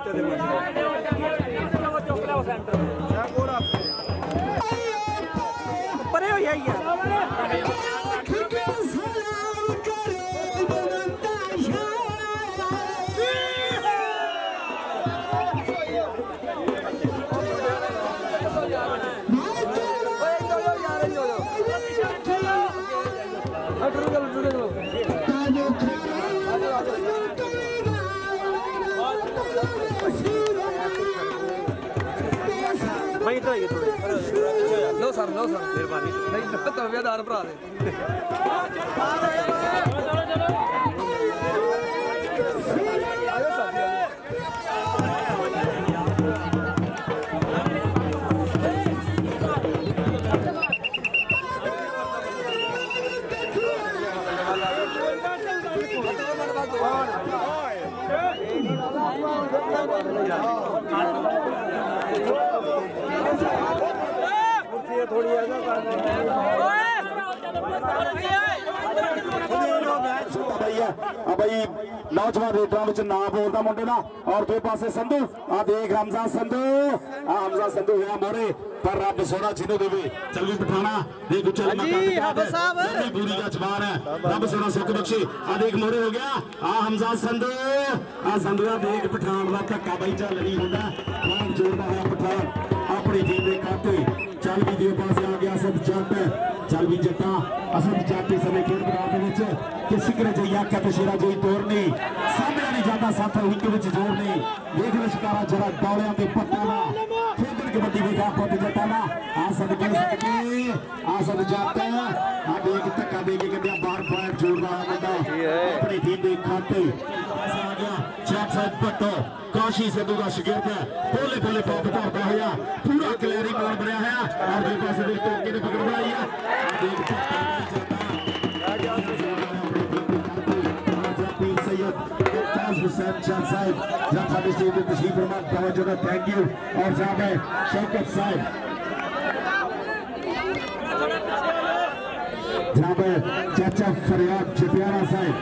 परे हो जाइए वही तो है थोड़े लो सर मेहरबानी नहीं तबियतदार भरा दे थोड़ी भाई नौजवान रेडर में ना बोलता मुंडे ना और दो पासे संधू आ देख हमजा संधू है मोरे पर रब सोना जिन्हों देवे चल भी पठाना देख चल पूरी का जवान है रब सोना सुख बख्शे आ देख मोरे हो गया आ हमजा संधू देख पठान का धक्का भाई चल नहीं होता जोड़ता है पठान अपनी टीम के खाते चल भी दो पासे आ गया असद जट चल भी जट्टा असद जट इस समय खेल मैदान कि सिकरे जो याका तो शेरा जो तोड़नी सामने नहीं जाता साथ विकेट में जोड़नी देख ले शिकारा जरा दौड़िया के पट्टा ना खेल कबड्डी में का पट जट्टा ना असद जट आ देख धक्का दे के कहते बार पॉइंट जोड़ रहा है अपनी टीम के खाते आ गया जट साहब पट्टो काशी सिद्धू का शिगिर्द है बोले बोले पंप धरता हुआ पूरा क्लियरी बॉल बनया है और दो पासे देख टोके ने पकड़ बनाई है देख हुसैन शाह साहब जब साथ स्टेज में तशरीफ फरमा तवज्जो का थैंक यू और जनाब शौकत साहब जनाब चाचा फरियाद चटियाना साहब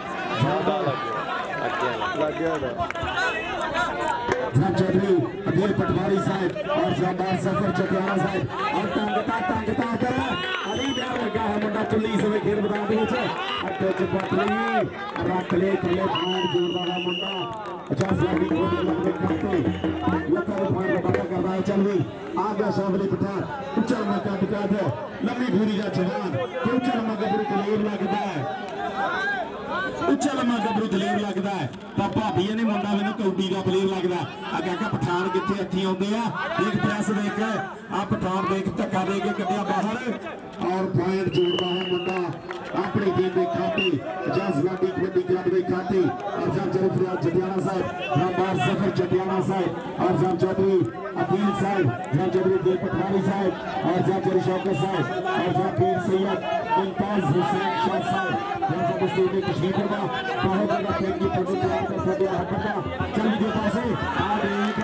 जनाब चौधरी अधीर पटवारी साहब और शानदार सफर चटियाना साहब और तंगता कर अली प्यार लगा है मुंडा चुल्ली से खेल मैदान के नीचे अड्डे च पटली रख ले थले पॉइंट जोड़दा है मुंडा 50 लाख की गोली लगते करते लखा रे पॉइंट बड़ा कर रहा है चल भी आ गया शामली पठान उचल में कट है लंबी भूरी का जवान उचल में गबरू दलेर लगता है उचल में गबरू दलेर लगता है पापा भी ने मुंडा मैंने कौडी का प्लेयर लगता है आका पठान कितने हथी आते हैं देख प्रेस देख आ पठान देख धक्का दे के कटिया बाहर और पॉइंट जोड़ता है मुंडा अपनी टीम के खाते 50 लाख की कबड्डी क्लब के खाते और जब फरियाद चटियाना साहब शानदार सफर चटियाना साहब और जब चौधरी अकील साहब जब चौधरी दिल पटवारी साहब और जब चौधरी शौकत साहब और जब पीर सैयद मुमताज हुसैन शाह साहब जब स्टेज में तशरीफ फरमा बहुत बड़ा थैंक यू फॉर तैयार कर सकते हैं हटका चल के पासे आ देख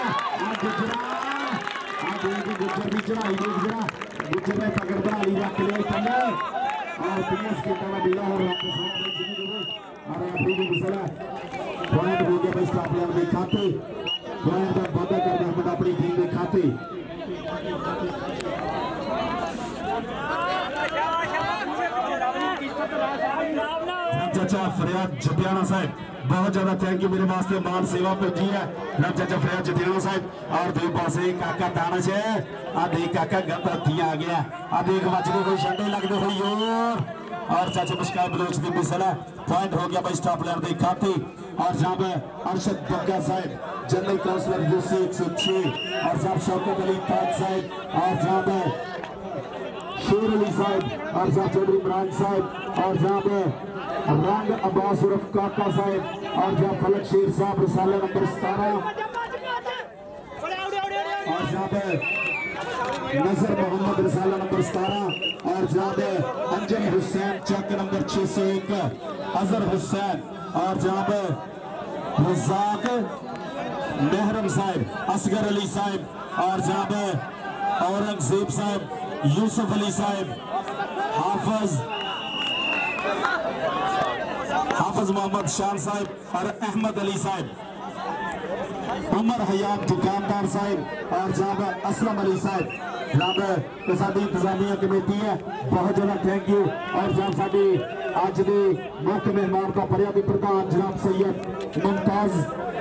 गुजर भी चढ़ाई देख जरा गुजर ने पकड़ता अली रख ले कमर और पीएस के तवा बिला और आपके सामने जिन्हें दे और अपनी भी मसला पॉइंट हो गया बेस्ट प्लेयर के खाते पॉइंट का वादा करना है अपनी टीम के खाते चाचा फरियाद चटियाना साहब बहुत ज्यादा थैंक यू मेरे वास्ते मान सेवा पहुंची है रब चाचा फरियाद चटियाना साहब और दो पासे काका तानश है आ देख काका गलत हथी आ गया आ देख बचते कोई शंडे लगते हुई और चाचा मुस्कान बलोच की मिसल है पॉइंट हो गया भाई स्टॉप प्लेयर के खाते और जहां पे अरशद बग्गा साहब जनरल काउंसलर यूसी 106 और जहां शौकत अली ताज साहब और जहां पे शेर अली साहब और जहां चौधरी इमरान साहब और जहां पे रंग अब्बास उर्फ काका साहब और जहां फलक शेर साहब रिसाला नंबर 17 और जहां पे नजर मोहम्मद रिसाला नंबर 17 और जहां पे अंजन हुसैन चक नंबर 601 अजहर हुसैन और जहां पे रज़ाक मेहरम साहब असगर अली साहब और जहां पे औरंगजेब साहब यूसुफ अली साहब हाफिज मोहम्मद शान साहब और अहमद अली साहब अमर हयात दुकानदार साहब और जनाब असलम अली साहब जनाब साडी इंतजामिया कमेटी है बहुत ज़्यादा थैंक यू। और जनाब साडी अज के मुख्य मेहमान का परिया के प्रधान जनाब सैयद मुमताज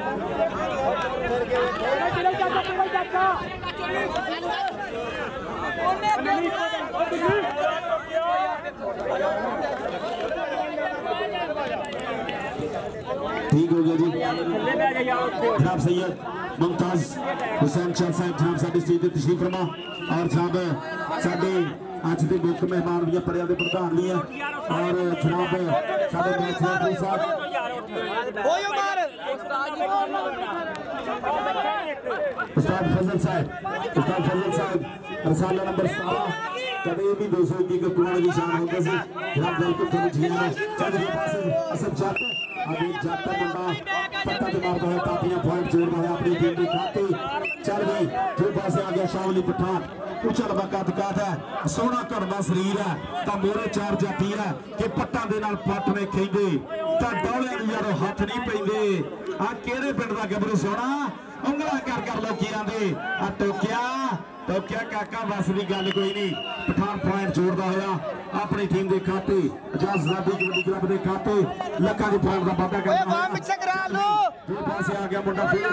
ठीक हो गया जी। जनाब सैयद मुमताज हुसैन शाह साहब जनाब साडी स्टेज ते तशरीफ फरमा और जनाब साडे अज के मुख्य मेहमान भी परिया के प्रधान भी है और जनाब साडे मैच रेफरी साहब उस्ताद फजल साहब रसाला नंबर 17 कभी भी 201 का कुआं की शान होता सी जनाब बिल्कुल थोड़ी झील चल के पास असर जाता अभी जाता मुंडा पट्टा ते मारदा है तापियां पॉइंट जोड़दा है अपनी टीम के खाते चल गई जो पास आ गया शावली पठान उछल बका दिखात है सोना घड़वा शरीर है तो मोरे चार जाती है कि पट्टा दे नाल पट ने खेंदे तो डौलियां नूं यारो हाथ नहीं पैंदे आ किहड़े पिंड दा गबरू सोना उंगला कर लोकी आंदे आ टोकिया काका बस की गल कोई नहीं पठान पॉइंट जोड़ता होया अपनी टीम के खाते आजादी कबड्डी क्लब के खाते लखा के पॉइंट का वादा करना जो पासे आ गया मुंडा फिर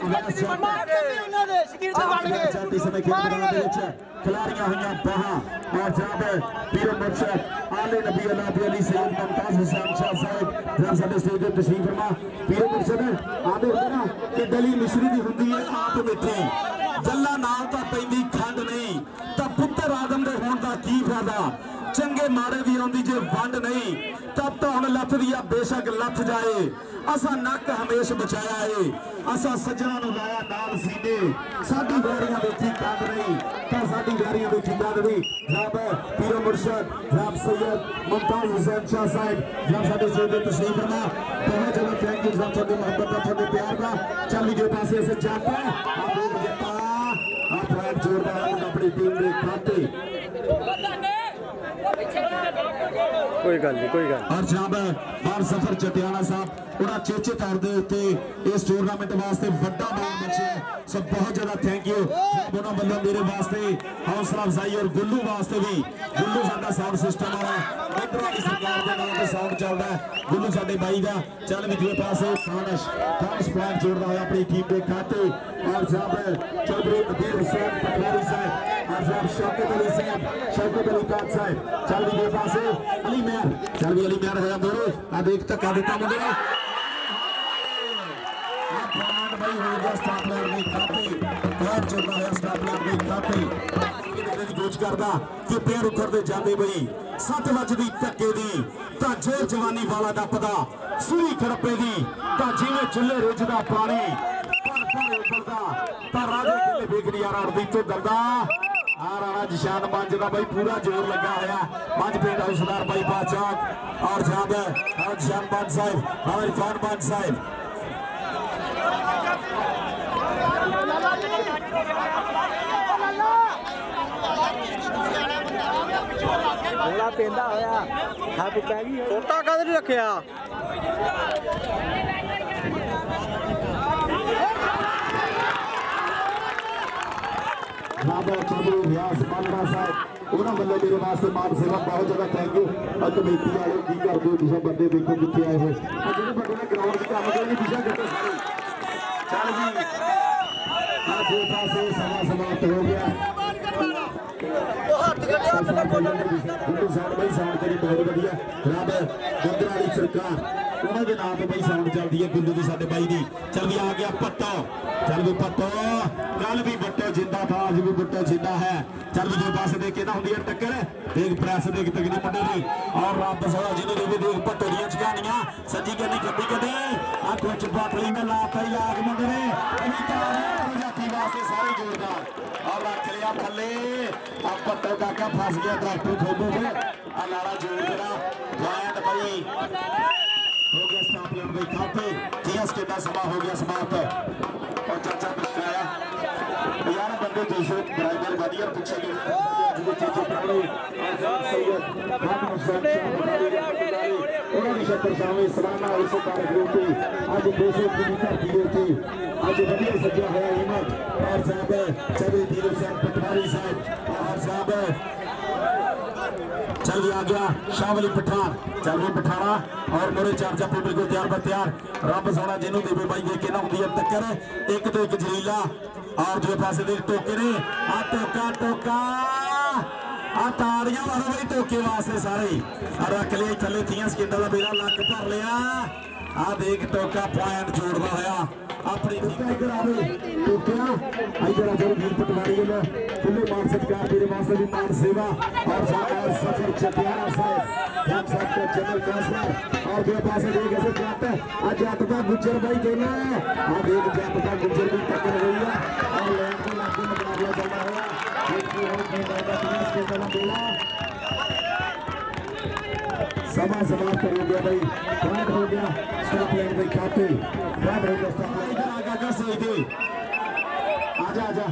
खिलाड़ियां हुई बाहा और जनाब पीर मुर्शद आले नबी अली सैयद मुमताज हुसैन शाह साहब जनाब साडे स्टेज ते तशरीफ फरमा पीर मुर्शद आंदे होंदे ना कि दली मिश्री दी हुंदी है आप मिठी जल्ला नाल तां पैंदी खंड नहीं तां पुत्तर आदम दे होण दा की फायदा चंगे माड़े दी आउंदी जे वंड नहीं तब तो हुण लथ दी बेशक लथ जाए असा नक हमेश बचाया है असा सज्जना नूं लाया नाल सीने साडी वैरियां वेखी कंद नहीं तां साडी वैरियां वेखी कंद नहीं जनाब पीर मुर्शद जनाब सैयद मुमताज हुसैन शाह साहब जनाब साडे स्टेज ते तशरीफ फरमा बहुत ज़्यादा थैंक यू जनाब तुहाडी मोहब्बत दा तुहाडे प्यार दा चल के पासे से जाता आप जोरदार अपनी टीम के खाते कोई गल नहीं कोई गल और जनाब बार सफर चटियाना साहब उन्हें चेचे तौर के उत्ते इस टूरनामेंट वास्ते बड़ा मान बचे सो बहुत ज्यादा थैंक यू उन्होंने वालों मेरे वास्ते हौसला अफजाई और गुल्लू वास्ते भी गुल्लू साडा साउंड सिस्टम वाला इधर सरकार के नाम से साउंड चलता है गुल्लू साडे भाई का चल भी दूसरे पासे खानश पॉइंट जोड़ता है अपनी टीम के खाते और जनाब चौधरी नबीर हुसैन पटवारी साहब और जनाब शौकत अली साहब शौकत अली खान साहब चल भी दूसरे पासे अली मेहर चल भी अली मेहर है मोरे आ देख तक दिता मुंडे ने भाई हो गया स्टापलर में खाते पॉइंट जोड़ना है स्टापलर में खाते कोच करदा कि पैर उखड़ते जाते बई 7 वजदी धक्के दी तां जोर जवानी वाला टपदा सूरी खड़पे दी तां जिवें चुल्हे रिझदा पानी पर उबलदा तां राजे किले बेगड़ी यार अड़दी तो डरदा आ राणा जिशान मंज दा भाई पूरा जोर लगा होया मंज पिंड हौसदार भाई बादशाह और जनाब जिशान मंज साहब और इरफान मंज साहब थोड़ा पेंदा होया हक पै गई छोटा कद नहीं रखिया चौधरी रियाज मालवा साहब उन्होंने वालों मेरे वास्ते मान सेवा बहुत ज्यादा थैंक यू और कमेटी वाले की करते हो तुम बंदे देखो कितने आए हो जो बंदे ने ग्राउंड से काम करने दिशा करते सारे चल जी आज ये पास समा समाप्त हो गया गुड्डू साहब भाई साउंड करी बहुत बढ़िया जनाब गुंदर वाली सरकार उन्होंने नाम तो भाई साउंड चलती है गुल्लू की साडे भाई दी चल भी आ गया पट्टो चल भी पट्टो कल भी बट्टो जिंदा था आज भी बट्टो जिंदा है चल भी जो पास देखे ना होंगी टक्कर देख प्रेस देख तगड़ी मुंडे दी और रब सवा जिन्होंने भी देख पट्टो दियां चकानियां सज्जी करनी खब्बी कदी आ कुछ बाटली में लाता ही आग मुंडे ने जाती वास्ते सारे जोरदार और रख लिया थले आ पट्टो काका फस गया डॉक्टर खोबो पे आ लाड़ा जोर जरा पॉइंट भाई हो गया स्टापलर भाई खाते जीएस के का समा हो गया समाप्त और चाचा मुस्कुराया यार बंदे दूसरे ड्राइवर बढ़िया पूछे गए जो चीजें पकड़ो सैयद खान हुसैन उन्होंने छत्तर शामिल सलाना उस कारक रूपी अज 200 की धरती के उत्ते अज वधिया सज्जा होया हिम्मत और साहब चौधरी तीर हुसैन पटवारी साहब और साहब चल आ गया शावली पठान चल भी पठाना और मोरे चार्जा पब्लिक को तैयार पर तैयार रब सोना जिन्हों देवे भाई देखे ना होंगी अब टक्कर एक तो एक जलीला और जो पास देख टोके ने आ टोका टोका आ ताड़ियां मारो भाई टोके वास्ते सारे रख लिया थले 30 सेकंड का बेड़ा लक भर लिया आ देख टोका पॉइंट जोड़ता होया अपनी इधर आवे टोकिया इधर आ वीर पटवारी ने खुले मान सत्कार मेरे वास्ते भी मान सेवा और साहब सफर चटियारा साहब हम सब के जनरल काउंसलर और जो पास देख ऐसे जट आज जट का गुज्जर भाई कहना आ देख जट का गुज्जर भी टक्कर हुई है और लैंड को लाके मुकाबला चल रहा है देखिए हो की दादा 30 के तरफ बेला समा समाप्त हो गया भाई पॉइंट हो गया स्टॉप लाइन पे खाते पॉइंट हो गया स्टॉप लाइन इधर आगा कर सही थे आजा आजा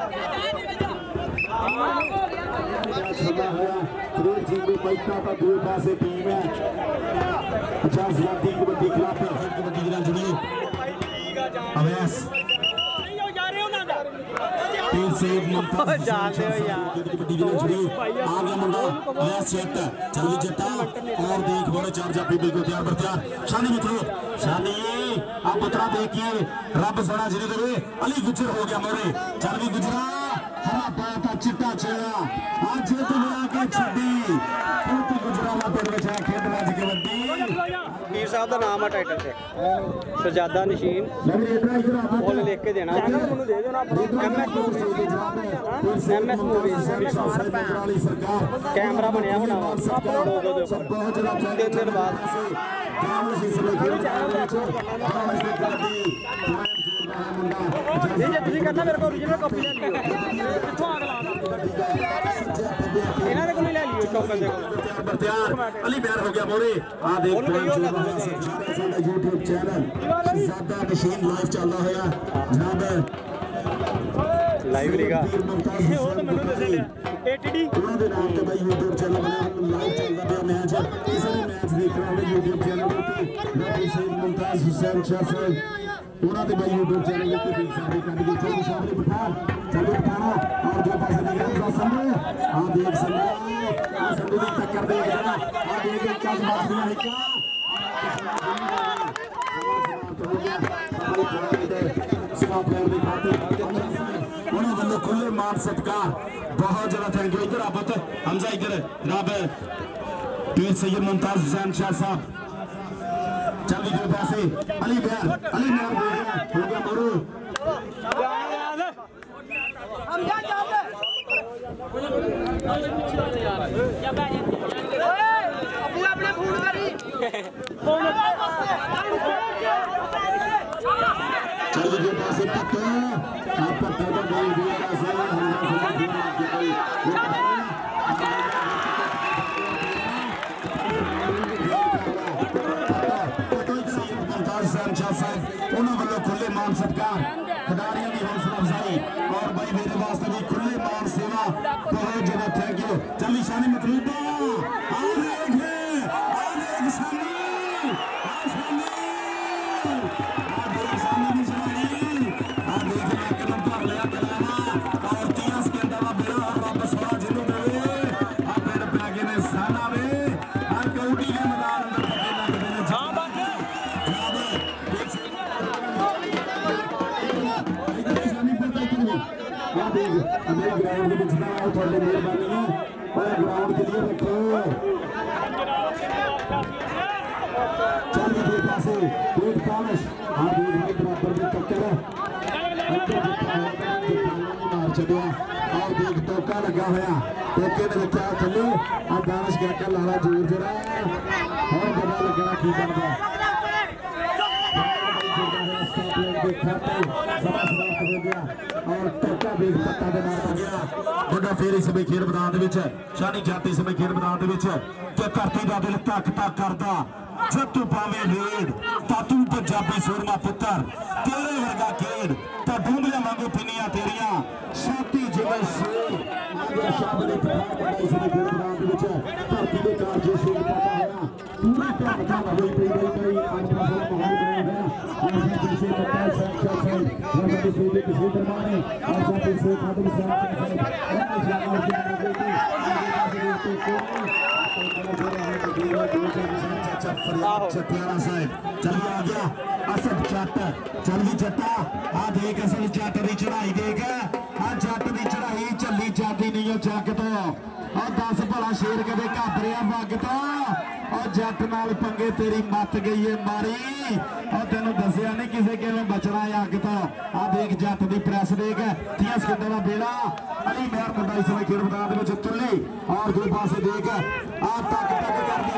छला है क्रिकेट टीम में पैसा का दो पासे टीम है 50 लाख की कबड्डी खिलाफ कबड्डी की जुड़ी अभ्यास तीन से मुमताज जाते हो यार कबड्डी की जुड़ी आ गया मुंडा अभ्यास सेट चल भी जट्टा और देख बोले चार्जा पीपल को तैयार बरतियार शानी मित्रों शानी आप बतरा देखिए रब सोना जिने देवे अली गुजर हो गया मोरे चल भी गुजरा हरा बाता चिट्टा चेहरा आज तो मिला के छड़ी पूती गुजराला पेड़ में छा खेत राज कबड्डी वीर साहब का नाम है टाइटल से शहजादा नशीन बोल लिख के देना ਮੈਨੂੰ ਦੇ ਦਿਓ ਨਾ एमएस मूवीज कैमरा बनया होना वा लोगो दे ऊपर तीन दिन बाद ये जे ਤੁਸੀਂ ਕਰਨਾ ਮੇਰੇ ਕੋਲ ओरिजिनल ਕਾਪੀ ਲੈ ਲਿਓ ਕਿੱਥੋਂ ਆਗ ਲਾ ਇਹਨਾਂ ਦੇ ਕੋਲ ਲੈ ਲਿਓ ਚੌਕਨ ਦੇ ਕੋਲ अली प्यार हो गया मोरे आ देख YouTube channel Shahzada Nasheen live चल रहा है जनाब लाइव लीगा वो तो ਮੈਨੂੰ ਦੱਸ ਲਿਆ एटीडी ਉਹਨਾਂ ਦੇ ਨਾਮ ਤੇ ਬਾਈ YouTube ਚੈਨਲ ਬਣਿਆ ਲਾਈਵ ਚੱਲਦਾ ਪਿਆ ਮੈਚ ਕਿਸੇ ਵੀ ਮੈਚ ਦੇਖਣਾ ਹੋਵੇ YouTube ਚੈਨਲ ਤੇ ਰਾਬੀ ਸਈਦ ਮੁਮਤਾਜ਼ ਹੁਸੈਨ ਸ਼ਾਹ ਸਾਹਿਬ ਉਹਨਾਂ ਦੇ ਬਾਈ YouTube ਚੈਨਲ ਤੇ ਦੇਖ ਸਕਦੇ ਕੰਨ ਦੇ ਚੋਂ ਸ਼ਾਮਲੀ ਪਠਾਨ ਚੱਲੋ ਪਠਾਨਾ और जो पास देख रहा है संधू आ देख संधू आ संधू की टक्कर देख रहा आ देख क्या बात दिया है क्या स्टॉप लाइन में खाते उन्होंने बंदे खुले मान सत्कार बहुत ज्यादा थैंक यू इधर आप हमजा इधर रब पीर सैयद मुमताज हुसैन शाह साहब चल भी दो पैसे अली प्यार अली प्यार हो गया मरू हम जा जाओगे अपने अपने फूल करी चल के पास पक्का आप पक्का तो बोल दिया ऐसे उन्होंने खुले मान सत्कार खिलाड़ियों की हौसला अफजाई और भाई मेरे वास्ते भी खुले मान सेवा बहुत ज्यादा थैंक यू चली शानी मतलूबा ग्राउंड में थोड़ी मेहरबानी है ग्राउंड के लिए रखो चल के पासे एक कानश हां दूर में बराबर में टक्कर मार चढ़िया और देख टोका लगा होया टोके ने क्या थले अब दानिश कहकर लाला जोर जरा और पता लगना की बनदा और टोका भी पत्ता दे मार गया बड़ा फेर इस समय खेल मैदान दे विच शानी जाती समय खेल मैदान दे विच ते धरती दा दिल तक तक करदा जब तू पावे लीड ता तू पंजाबी सूरमा पुत्र तेरे वर्गा खेड ता डूंबियां वांगू पिनियां तेरियां साथी जिवें शेर आजा शाबले पठान बड़ा इस खेल मैदान दे विच धरती दे कारजे शेर पता होया पूरा चटियाला साहब चलिए आ गया असद जट चल भी जट्टा आ देख असल जट की चढ़ाई देख आ जट की चढ़ाई झली जाती नहीं जग तो आ 10 भला शेर कदे घबरिया वग तो और जट नाल पंगे तेरी मत गई है मारी और तेन दसिया नहीं किसी किवें बचना है अग तो आ देख जट की प्रेस देख 30 सेकंड का बेड़ा अली मेहर मुंडा इस समय खेल मैदान में तुल्ली और दो पासे देख आ तक करते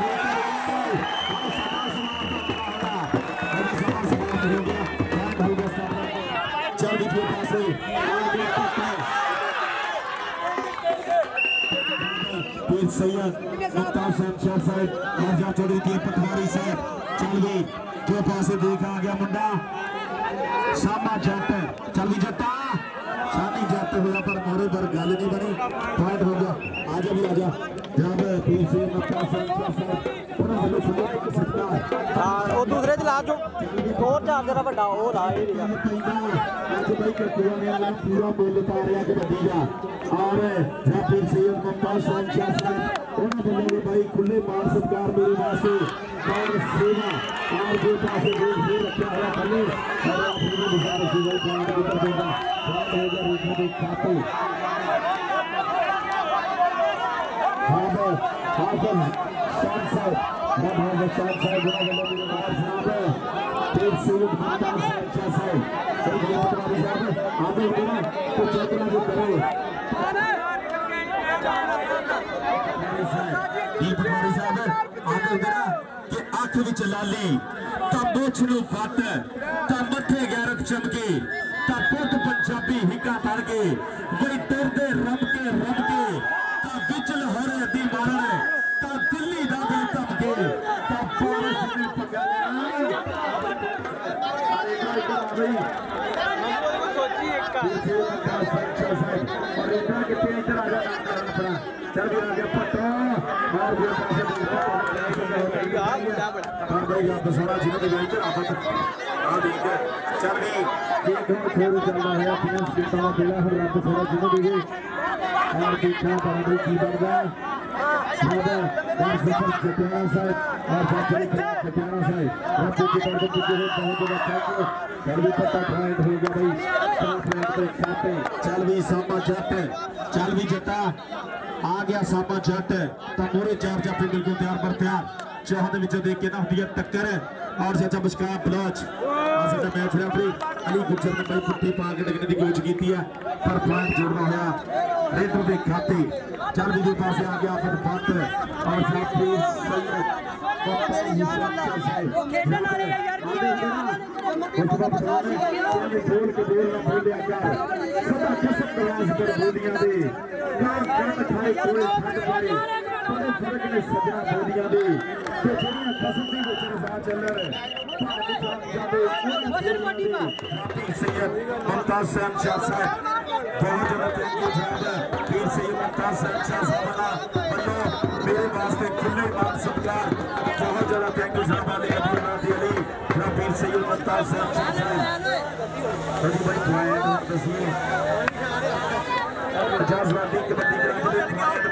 सैयद मुख्तार शाह साहब राजा चौधरी के पटवारी साहब चल भी जो पासे देखा गया मुंडा सामा जट चल भी जट्टा शानी जट हुआ पर मोरे पर गल नहीं बनी पॉइंट हो गया आजा भी आजा जब पीर से मुख्तार शाह साहब उन्होंने बड़े सुंदर सकता हां वो दूसरे च ला जो और चार जरा बड़ा वो ला ही नहीं आज भाई के वाला पूरा बोल पा रहा कि नतीजा और जब पीर से मुख्तार शाह साहब उन्होंने भाई खुले मान सत्कार मेरे वास्ते और सेवा और जो पासे देख भी रखा है खले और अपने गुजारिश है पॉइंट ऊपर देगा पॉइंट हो गया रेखा के खाते हाफिज शान साहब मोहम्मद शान साहब जनाब मेरे नाम जनाब पीर सैयद मुख्तार शाह साहब सही जनाब साहब आगे बढ़ना तो चेतना जो करे पटवारी साहब आगे करा कि अख विच लाली तां मुछ नूं फट तां मथे गैरत चमके तां पुत पंजाबी हिक्का पड़ गए वही तुरदे रमके तां विच लहरे दी मारन तां दिल्ली दा दिल धमके तां पारस दी चल भी आ गया पट्टा और भी पासे और भाई आप सारा जिन्हें भी इधर आफत आ देख चल भी एक खेल चल रहा है 30 मिनट का खेला है रब सारा जिन्हें भी और देखा बाबू की बरदा बाबा और सफर चटियाला साहब और बाकी चटियाला साहब रब की बरदा की जो बहुत बड़ा चल भी पट्टा पॉइंट हो गया भाई पॉइंट पे खाते चल भी सामा जट चल भी जट्टा आ गया सामा जट तो मोरे चार जाफे बिल्कुल तैयार पर तैयार चौहान विचों देख के ना होती है टक्कर और चाचा मुस्कान बलोच साडा मैच रेफरी अली गुजर ने भाई पुट्ठी पा के लगने की कोशिश की है पर पॉइंट जोड़ना होया रेडर के खाते चल भी दो पासे आ गया फिर बंद और साथी सैयद वो खेलने वाले यार बोल के बोल ना बोलिया कर सदा कसम प्रयास कर बोलियां दे काम खाए कोई फट पाए बड़े फर्क ने सजा बोलियां दे ते जेड़ियां कसम दी विच रजा चलण पीर सैयद मुमताज शाह साहब बहुत ज्यादा थैंक यू जनाब पीर सैयद मुमताज शाह साहब बल्लो मेरे वास्ते खुले मान सत्कार बहुत ज्यादा थैंक यू जनाब अली अली पीर सैयद मुमताज शाह साहब बड़ी भाई पॉइंट और दसिए 50 वाली कबड्डी ग्राउंड ਦੇ ਪॉइंट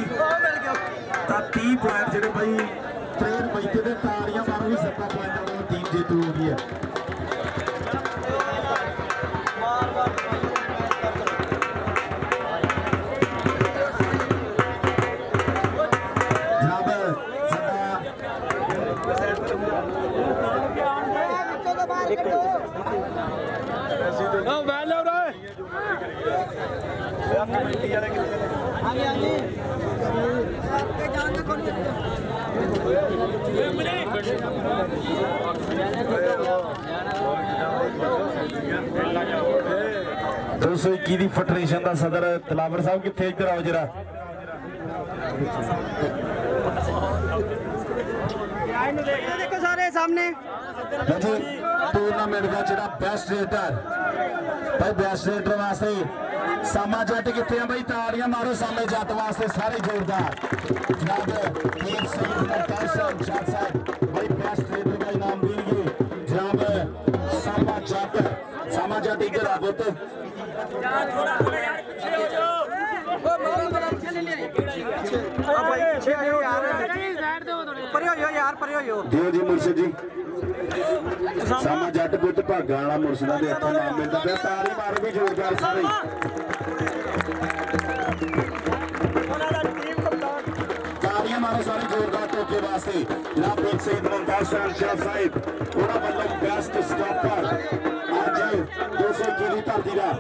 30 पॉइंट ਜਿਹੜੇ ਭਾਈ ट्रेन बैठे ਦੇ ਤਾੜੀਆਂ ਮਾਰੋ ਵੀ 7 ਪੁਆਇੰਟਾਂ ਨਾਲ ਟੀਮ ਜੇਤੂ ਹੋ ਗਈ ਹੈ दोस्तों 21 फेडरेशन का सदर तलावर साहब कितने इधर आओ जरा देखो सारे सामने टूर्नामेंट का जो बेस्ट रेडर भाई बेस्ट रेडर वास्ते सामा जट कितने हैं भाई ताड़ियां मारो सामे जट वास्ते सारे जोरदार जनाब पीर सैयद मुमताज शाह साहब भाई बेस्ट रेडर का इनाम देंगे जनाब सामा जट जट इधर आ पुत दियो जी मुर्शिद जी सामा जट पुत भागा वाला मुर्शिदा दे हत्थों नाम मिलता पिया तारी मार भी जोरदार सारे तालियां मारो सारे जोरदार टोके वास्ते जनाब बीर सईद मुमताज शाह साहिब उन्हां वल्लों बेस्ट स्टॉपर आज 200 की धरती दा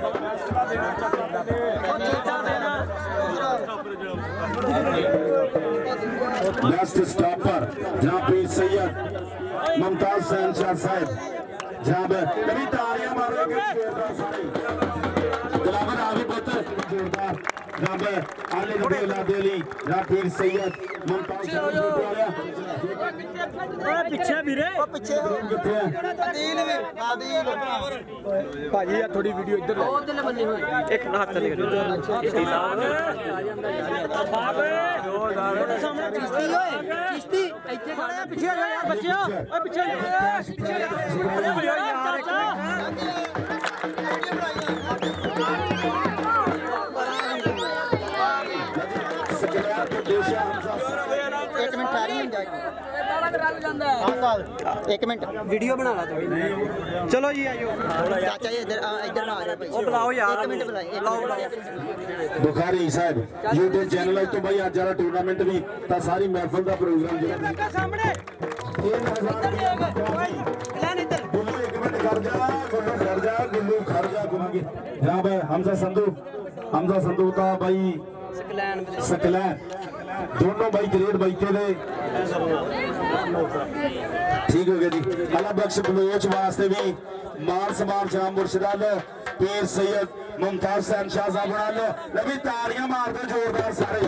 बेस्ट स्टॉपर जनाब बीर सैयद मुमताज शाह साहिब जनाब कभी तालियां मारो जोरदार सारे दिलावर आवी पुत्र जोरदार जनाब आले नबी औलाद अली राफीर सैयद मुमताज ਪਿੱਛੇ ਵੀਰੇ ਉਹ ਪਿੱਛੇ ਆਦੀਲ ਵੀ ਆਦੀਲ ਭਾਜੀ ਆ ਥੋੜੀ ਵੀਡੀਓ ਇੱਧਰ ਉਧਰ ਬੰਨੇ ਹੋਏ ਇੱਕ ਹੱਥ ਲੈ ਕੇ ਚਿਸ਼ਤੀ ਸਾਹਿਬ ਉਹਦੇ ਸਾਹਮਣੇ ਚਿਸ਼ਤੀ ਓਏ ਚਿਸ਼ਤੀ ਇੱਥੇ ਖੜਿਆ ਪਿੱਛੇ ਆ ਯਾਰ ਬੱਚਿਓ ਓਏ ਪਿੱਛੇ एक मिनट आ रही है एक मिनट वीडियो बना ला थोड़ी चलो जी आइयो चाचा जी इधर इधर ना आ रहे भाई बुलाओ यार एक मिनट बुलाओ बुखारी साहब यूट्यूब चैनल तो भाई आज जरा टूर्नामेंट भी ता सारी महफिल दा प्रोग्राम जो सामने गुल्लू एक मिनट कर जा गुल्लू खड़ जा गुमागी जनाब हमजा संधू का भाई सकलैन दोनों भाई ग्रेड बैठे ने ठीक हो गया जी अल्लाह बख्श बलोच वास्ते भी मान समान जनाब मुर्शिदाल पीर सैयद मुमताज शाह साहब बना लो लभी तालियां मार दो जोरदार सारे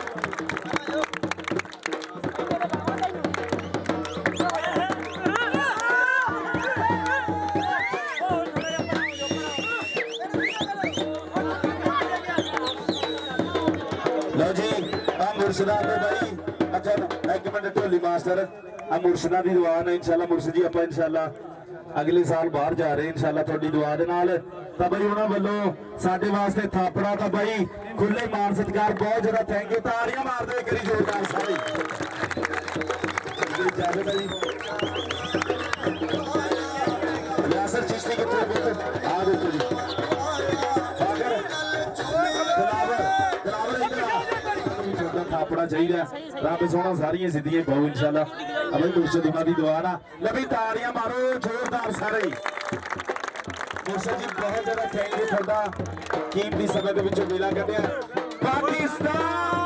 लो जी मुर्शिदा भाई अच्छा एक मिनट ढोली मास्टर मुर्शिदा की दुआ ने इंशाल्लाह मुर्शिद जी आप इंशाल्लाह अगले साल बाहर जा रहे हैं इंशाल्लाह थोड़ी दुआ दे नाल तां भाई उन्हां वल्लों साडे वास्ते थापड़ा तां भाई खुले मान सत्कार बहुत ज्यादा थैंक यू तालियां मार दो एक जोरदार सारे यासर चिश्ती कित्थे आ देखो जी थापड़ा चाहिए रब सोना सारियां सिद्धियां पाओ इंशाल्लाह अबे मुर्शिद दी दुआ ना लभी तालियां मारो जोरदार सारे मुर्शिद जी बहुत ज्यादा थैंक यू थोड़ा कीमती समय के विचों वेला कढिया पाकिस्तान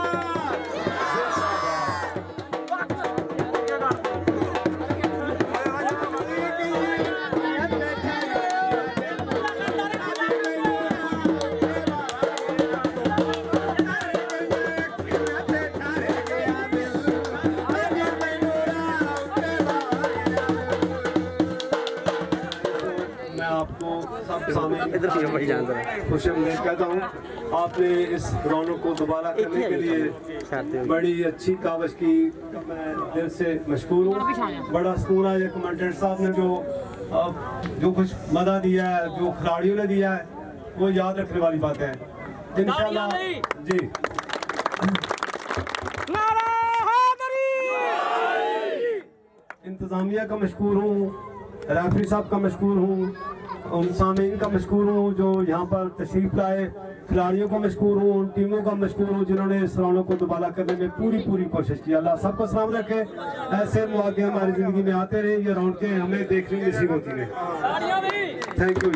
खुशमदीद कहता हूँ आपने इस रौनक को दोबारा करने के लिए बड़ी अच्छी कावश की मैं दिल से मशकूर हूँ बड़ा सुकून है कमांडेंट साहब ने जो कुछ मदा दिया है जो खिलाड़ियों ने दिया है वो याद रखने वाली बातें हैं इंशाल्लाह जी इंतजामिया का मशकूर हूँ रेफरी साहब का मशकूर हूँ उन सामीन का मशकूर हूँ जो यहाँ पर तशरीफ लाए खिलाड़ियों का मशकूर हूँ उन टीमों का मशकूर हूँ जिन्होंने इस रौनक को दोबारा करने में पूरी कोशिश की अल्लाह सबको सलाम रखे ऐसे मौके हमारी ज़िंदगी में आते रहे ये रौनकें हमें देखने में नसीब होती हैं थैंक यू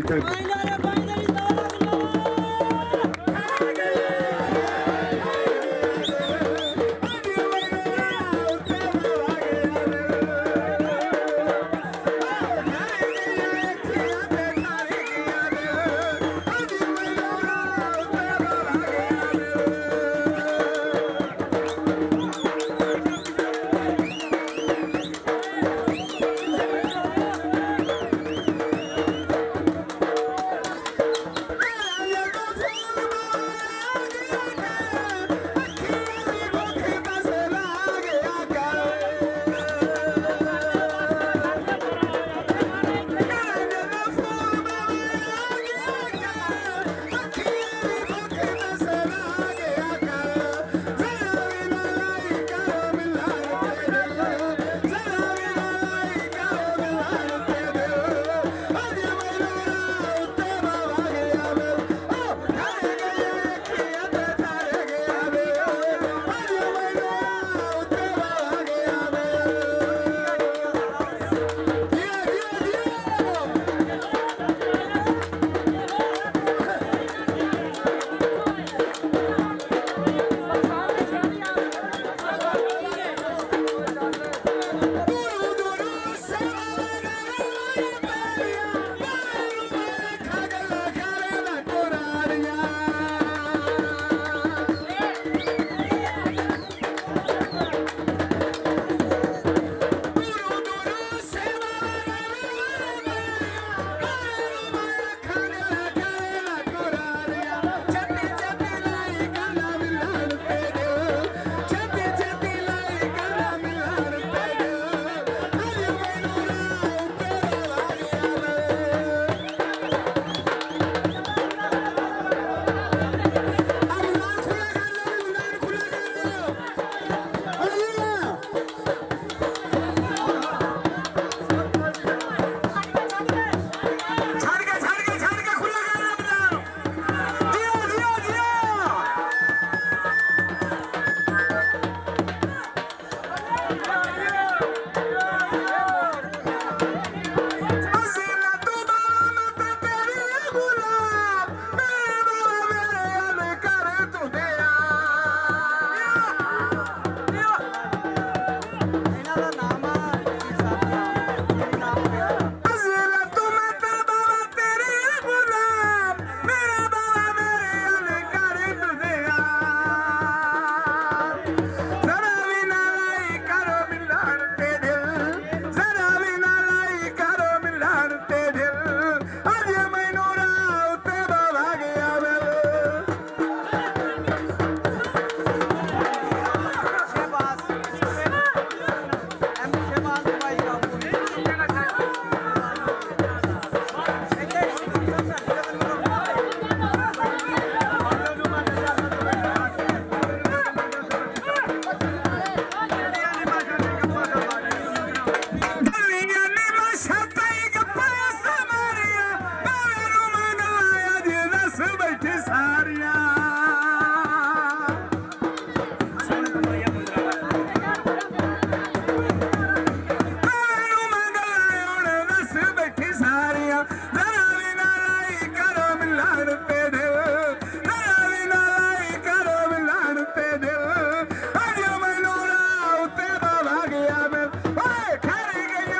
आया जरा भी ना लाई करो मिलान पे दिल जरा भी ना लाई करो मिलान पे दिल आज मैनू राह उत्ते बाबा गया मैं ओए खड़ी गया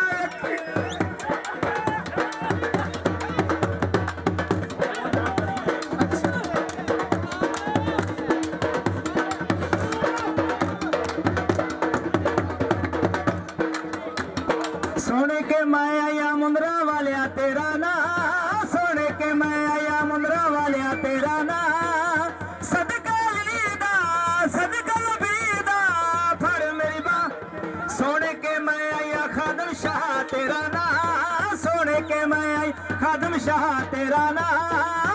सोने के मैं आया मुंदरा वालिया तेरा ना सोने के मैं आया मुंदरा वालिया तेरा ना सदका लीदा सदका बीदा फड़ मेरी बाँ सोने के मैं आया खादम शाह तेरा ना सोने के मैं आई खादम शाह तेरा ना